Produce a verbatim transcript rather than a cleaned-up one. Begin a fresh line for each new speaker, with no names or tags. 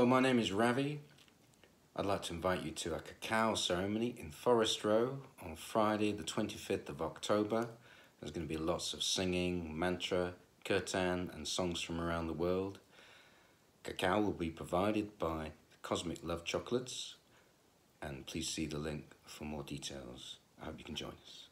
Hello, my name is Ravi. I'd like to invite you to a cacao ceremony in Forest Row on Friday the twenty-fifth of October. There's going to be lots of singing, mantra, kirtan and songs from around the world. Cacao will be provided by Cosmic Love Chocolates, and please see the link for more details. I hope you can join us.